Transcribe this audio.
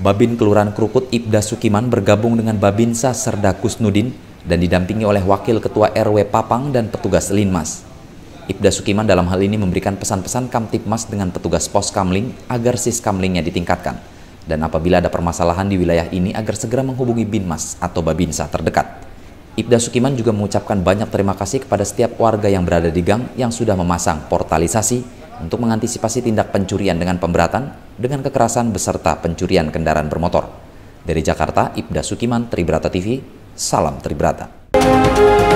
Babin Kelurahan Krukut Ibda Sukiman bergabung dengan Babinsa Serda Kusnudin dan didampingi oleh Wakil Ketua RW Papang dan petugas Linmas. Ibda Sukiman dalam hal ini memberikan pesan-pesan Kamtibmas dengan petugas pos Kamling agar siskamlingnya ditingkatkan. Dan apabila ada permasalahan di wilayah ini agar segera menghubungi Binmas atau Babinsa terdekat. Ibda Sukiman juga mengucapkan banyak terima kasih kepada setiap warga yang berada di gang yang sudah memasang portalisasi untuk mengantisipasi tindak pencurian dengan pemberatan, dengan kekerasan beserta pencurian kendaraan bermotor. Dari Jakarta, Ibda Sukiman, Tribrata TV, salam Tribrata.